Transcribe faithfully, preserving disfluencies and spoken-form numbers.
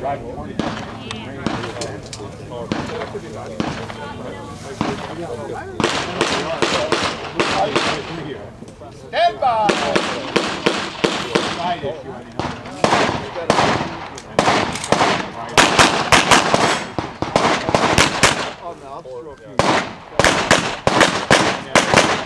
Stand by! Side issue, anyhow. Oh, no, I'll stroke you.